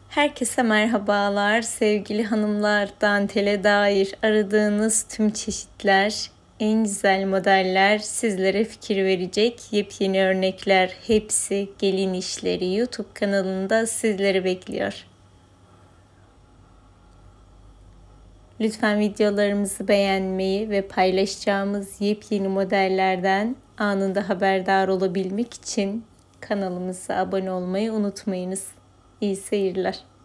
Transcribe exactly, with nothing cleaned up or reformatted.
Herkese merhabalar sevgili hanımlar. Dantele dair aradığınız tüm çeşitler, en güzel modeller, sizlere fikir verecek yepyeni örnekler, hepsi Gelin İşleri YouTube kanalında sizleri bekliyor. Lütfen videolarımızı beğenmeyi ve paylaşacağımız yepyeni modellerden anında haberdar olabilmek için kanalımıza abone olmayı unutmayınız. İyi seyirler.